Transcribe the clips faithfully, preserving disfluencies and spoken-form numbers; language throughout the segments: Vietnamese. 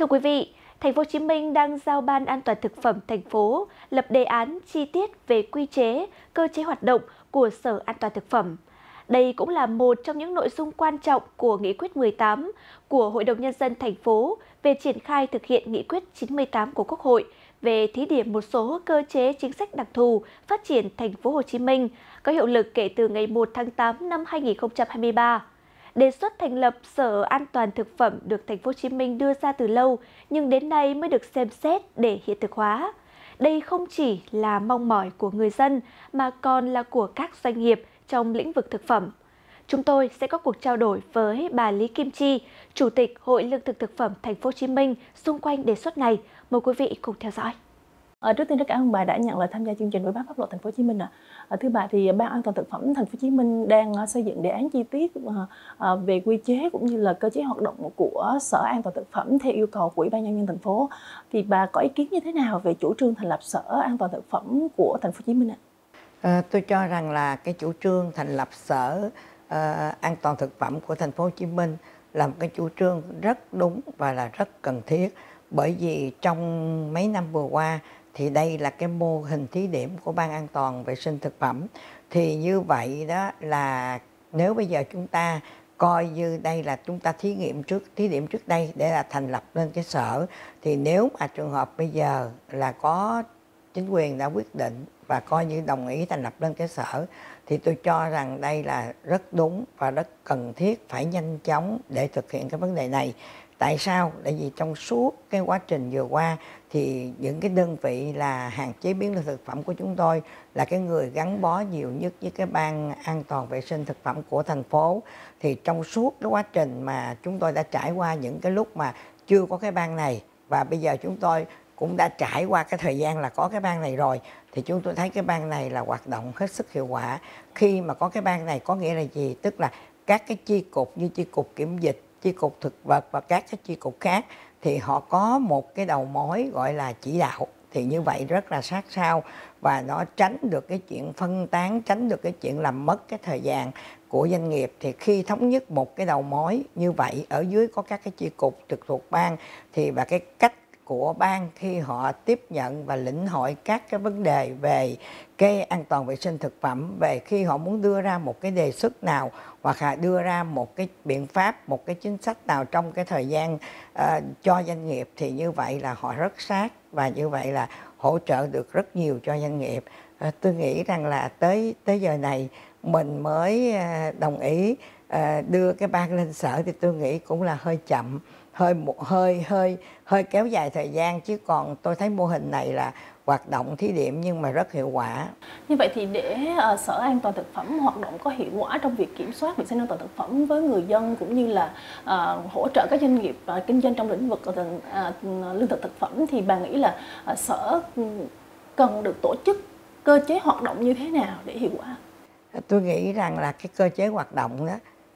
Thưa quý vị, Thành phố Hồ Chí Minh đang giao Ban An toàn thực phẩm thành phố lập đề án chi tiết về quy chế, cơ chế hoạt động của Sở An toàn thực phẩm. Đây cũng là một trong những nội dung quan trọng của Nghị quyết mười tám của Hội đồng Nhân dân thành phố về triển khai thực hiện Nghị quyết chín mươi tám của Quốc hội về thí điểm một số cơ chế chính sách đặc thù phát triển Thành phố Hồ Chí Minh có hiệu lực kể từ ngày một tháng tám năm hai nghìn không trăm hai mươi ba. Đề xuất thành lập Sở An toàn thực phẩm được Thành phố Hồ Chí Minh đưa ra từ lâu nhưng đến nay mới được xem xét để hiện thực hóa. Đây không chỉ là mong mỏi của người dân mà còn là của các doanh nghiệp trong lĩnh vực thực phẩm. Chúng tôi sẽ có cuộc trao đổi với bà Lý Kim Chi, Chủ tịch Hội Lương thực thực phẩm Thành phố Hồ Chí Minh xung quanh đề xuất này. Mời quý vị cùng theo dõi. À, trước tiên rất cảm ơn bà đã nhận lời tham gia chương trình Ủy ban pháp luật Thành phố Hồ Chí Minh ạ. À, thưa bà, thì Ban An toàn thực phẩm Thành phố Hồ Chí Minh đang uh, xây dựng đề án chi tiết uh, uh, về quy chế cũng như là cơ chế hoạt động của Sở An toàn thực phẩm theo yêu cầu của Ủy ban Nhân dân thành phố. Thì bà có ý kiến như thế nào về chủ trương thành lập Sở An toàn thực phẩm của Thành phố Hồ Chí Minh ạ? À, tôi cho rằng là cái chủ trương thành lập Sở uh, An toàn thực phẩm của Thành phố Hồ Chí Minh là một cái chủ trương rất đúng và là rất cần thiết, bởi vì trong mấy năm vừa qua thì đây là cái mô hình thí điểm của Ban An toàn vệ sinh thực phẩm. Thì như vậy đó là nếu bây giờ chúng ta coi như đây là chúng ta thí nghiệm trước thí điểm trước đây để là thành lập lên cái sở, thì nếu mà trường hợp bây giờ là có chính quyền đã quyết định và coi như đồng ý thành lập lên cái sở, thì tôi cho rằng đây là rất đúng và rất cần thiết phải nhanh chóng để thực hiện cái vấn đề này. Tại sao? Tại vì trong suốt cái quá trình vừa qua thì những cái đơn vị là hàng chế biến lương thực phẩm của chúng tôi là cái người gắn bó nhiều nhất với cái Ban An toàn vệ sinh thực phẩm của thành phố. Thì trong suốt cái quá trình mà chúng tôi đã trải qua những cái lúc mà chưa có cái ban này, và bây giờ chúng tôi cũng đã trải qua cái thời gian là có cái ban này rồi, thì chúng tôi thấy cái ban này là hoạt động hết sức hiệu quả. Khi mà có cái ban này có nghĩa là gì? Tức là các cái chi cục như chi cục kiểm dịch, chi cục thực vật và các cái chi cục khác thì họ có một cái đầu mối gọi là chỉ đạo, thì như vậy rất là sát sao và nó tránh được cái chuyện phân tán, tránh được cái chuyện làm mất cái thời gian của doanh nghiệp. Thì khi thống nhất một cái đầu mối như vậy, ở dưới có các cái chi cục trực thuộc ban, thì và cái cách của ban khi họ tiếp nhận và lĩnh hội các cái vấn đề về cái an toàn vệ sinh thực phẩm, về khi họ muốn đưa ra một cái đề xuất nào hoặc là đưa ra một cái biện pháp, một cái chính sách nào trong cái thời gian uh, cho doanh nghiệp, thì như vậy là họ rất sát và như vậy là hỗ trợ được rất nhiều cho doanh nghiệp. Uh, tôi nghĩ rằng là tới tới giờ này mình mới uh, đồng ý uh, đưa cái ban lên sở thì tôi nghĩ cũng là hơi chậm, hơi một hơi hơi hơi kéo dài thời gian, chứ còn tôi thấy mô hình này là hoạt động thí điểm nhưng mà rất hiệu quả. Như vậy thì để uh, Sở An toàn thực phẩm hoạt động có hiệu quả trong việc kiểm soát vệ sinh an toàn thực phẩm với người dân cũng như là uh, hỗ trợ các doanh nghiệp uh, kinh doanh trong lĩnh vực uh, lương thực thực phẩm, thì bà nghĩ là uh, Sở cần được tổ chức cơ chế hoạt động như thế nào để hiệu quả? Tôi nghĩ rằng là cái cơ chế hoạt động đó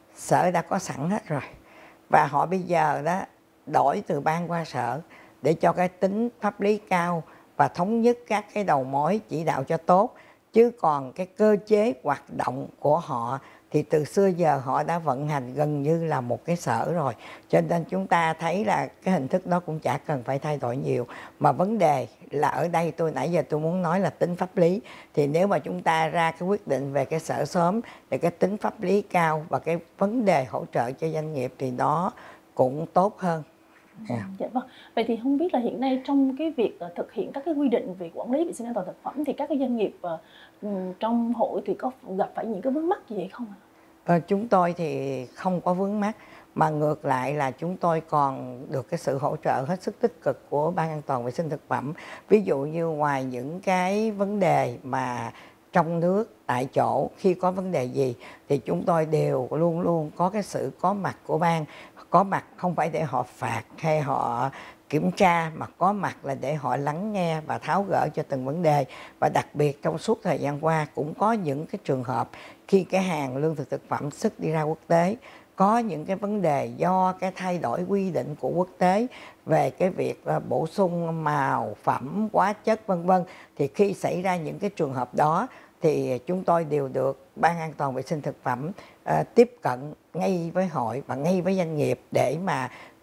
Sở đã có sẵn hết rồi, và họ bây giờ đó đổi từ ban qua sở để cho cái tính pháp lý cao và thống nhất các cái đầu mối chỉ đạo cho tốt. Chứ còn cái cơ chế hoạt động của họ thì từ xưa giờ họ đã vận hành gần như là một cái sở rồi, cho nên chúng ta thấy là cái hình thức đó cũng chả cần phải thay đổi nhiều. Mà vấn đề là ở đây tôi nãy giờ tôi muốn nói là tính pháp lý, thì nếu mà chúng ta ra cái quyết định về cái sở sớm thì cái tính pháp lý cao và cái vấn đề hỗ trợ cho doanh nghiệp thì nó cũng tốt hơn. Yeah. Dạ vâng. Vậy thì không biết là hiện nay trong cái việc uh, thực hiện các cái quy định về quản lý vệ sinh an toàn thực phẩm thì các cái doanh nghiệp uh, trong hội thì có gặp phải những cái vướng mắc gì hay không ạ? Ờ, chúng tôi thì không có vướng mắc, mà ngược lại là chúng tôi còn được cái sự hỗ trợ hết sức tích cực của Ban An toàn vệ sinh thực phẩm. Ví dụ như ngoài những cái vấn đề mà trong nước tại chỗ khi có vấn đề gì thì chúng tôi đều luôn luôn có cái sự có mặt của ban, có mặt không phải để họ phạt hay họ kiểm tra, mà có mặt là để họ lắng nghe và tháo gỡ cho từng vấn đề. Và đặc biệt trong suốt thời gian qua cũng có những cái trường hợp khi cái hàng lương thực thực phẩm xuất đi ra quốc tế có những cái vấn đề do cái thay đổi quy định của quốc tế về cái việc bổ sung màu phẩm, hóa chất vân vân, thì khi xảy ra những cái trường hợp đó thì chúng tôi đều được Ban An toàn vệ sinh thực phẩm uh, tiếp cận ngay với hội và ngay với doanh nghiệp để mà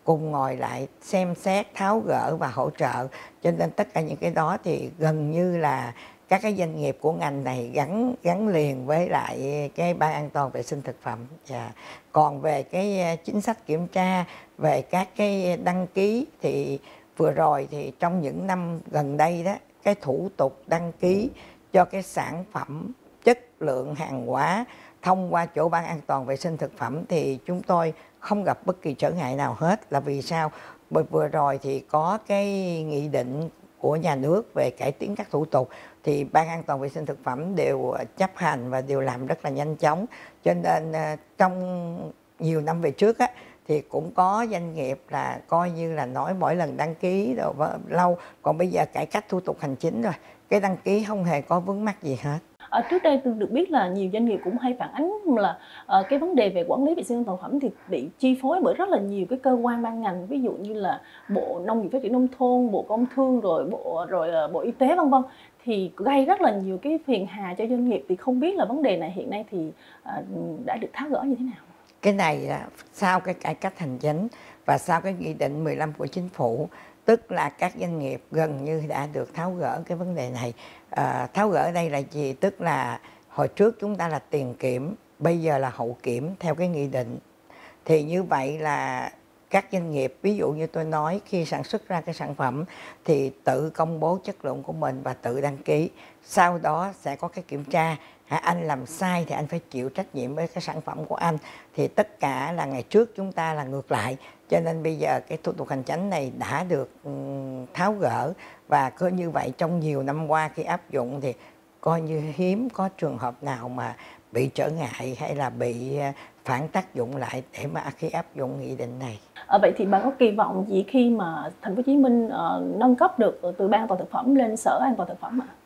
cùng ngồi lại xem xét, tháo gỡ và hỗ trợ. Cho nên tất cả những cái đó thì gần như là các cái doanh nghiệp của ngành này gắn gắn liền với lại cái ban an toàn vệ sinh thực phẩm. Yeah. Còn về cái chính sách kiểm tra, về các cái đăng ký thì vừa rồi thì trong những năm gần đây đó, cái thủ tục đăng ký cho cái sản phẩm chất lượng hàng hóa thông qua chỗ ban an toàn vệ sinh thực phẩm thì chúng tôi không gặp bất kỳ trở ngại nào hết. Là vì sao? Bởi vừa rồi thì có cái nghị định của nhà nước về cải tiến các thủ tục thì ban an toàn vệ sinh thực phẩm đều chấp hành và đều làm rất là nhanh chóng. Cho nên trong nhiều năm về trước á, thì cũng có doanh nghiệp là coi như là nói mỗi lần đăng ký rồi lâu, còn bây giờ cải cách thủ tục hành chính rồi, cái đăng ký không hề có vướng mắc gì hết. Ở trước đây tôi được biết là nhiều doanh nghiệp cũng hay phản ánh là uh, cái vấn đề về quản lý vệ sinh an toàn thực phẩm thì bị chi phối bởi rất là nhiều cái cơ quan ban ngành, ví dụ như là Bộ Nông nghiệp Phát triển Nông thôn, Bộ Công Thương, rồi Bộ rồi uh, Bộ Y tế vân vân, thì gây rất là nhiều cái phiền hà cho doanh nghiệp. Thì không biết là vấn đề này hiện nay thì uh, đã được tháo gỡ như thế nào? Cái này là sau cái cải cách hành chính và sau cái nghị định mười lăm của chính phủ, tức là các doanh nghiệp gần như đã được tháo gỡ cái vấn đề này. À, tháo gỡ đây là gì? Tức là hồi trước chúng ta là tiền kiểm, bây giờ là hậu kiểm theo cái nghị định. Thì như vậy là các doanh nghiệp, ví dụ như tôi nói, khi sản xuất ra cái sản phẩm thì tự công bố chất lượng của mình và tự đăng ký. Sau đó sẽ có cái kiểm tra. Anh làm sai thì anh phải chịu trách nhiệm với cái sản phẩm của anh. Thì tất cả là ngày trước chúng ta là ngược lại. Cho nên bây giờ cái thủ tục hành chính này đã được tháo gỡ. Và cứ như vậy trong nhiều năm qua khi áp dụng thì coi như hiếm có trường hợp nào mà bị trở ngại hay là bị phản tác dụng lại để mà khi áp dụng nghị định này. À, vậy thì bạn có kỳ vọng gì khi mà Thành phố Hồ Chí Minh uh, nâng cấp được từ ban an toàn thực phẩm lên Sở An toàn thực phẩm ạ?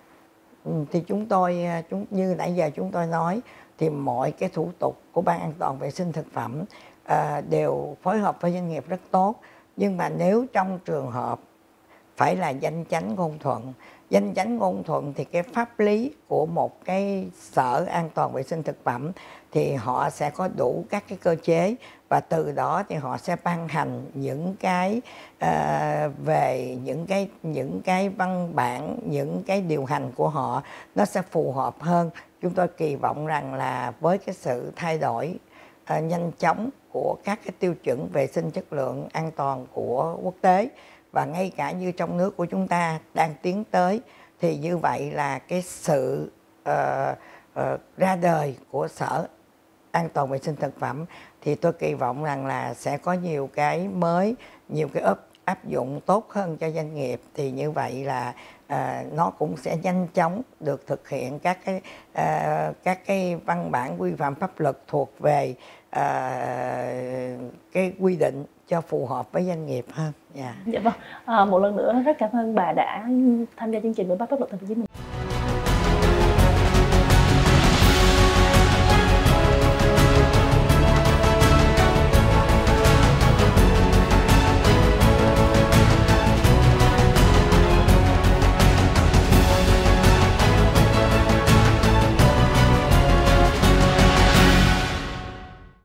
Ừ, thì chúng tôi chúng như nãy giờ chúng tôi nói thì mọi cái thủ tục của ban an toàn vệ sinh thực phẩm uh, đều phối hợp với doanh nghiệp rất tốt. Nhưng mà nếu trong trường hợp phải là danh chánh ngôn thuận, danh chánh ngôn thuận thì cái pháp lý của một cái Sở An toàn vệ sinh thực phẩm thì họ sẽ có đủ các cái cơ chế và từ đó thì họ sẽ ban hành những cái uh, về những cái những cái văn bản, những cái điều hành của họ nó sẽ phù hợp hơn. Chúng tôi kỳ vọng rằng là với cái sự thay đổi uh, nhanh chóng của các cái tiêu chuẩn vệ sinh chất lượng an toàn của quốc tế và ngay cả như trong nước của chúng ta đang tiến tới, thì như vậy là cái sự uh, uh, ra đời của Sở An toàn vệ sinh thực phẩm thì tôi kỳ vọng rằng là sẽ có nhiều cái mới, nhiều cái áp, áp dụng tốt hơn cho doanh nghiệp. Thì như vậy là uh, nó cũng sẽ nhanh chóng được thực hiện các cái uh, các cái văn bản quy phạm pháp luật thuộc về uh, cái quy định cho phù hợp với doanh nghiệp hơn. Yeah. Dạ vâng. À, một lần nữa rất cảm ơn bà đã tham gia chương trình với Báo Pháp Luật Thành phố Hồ Chí Minh.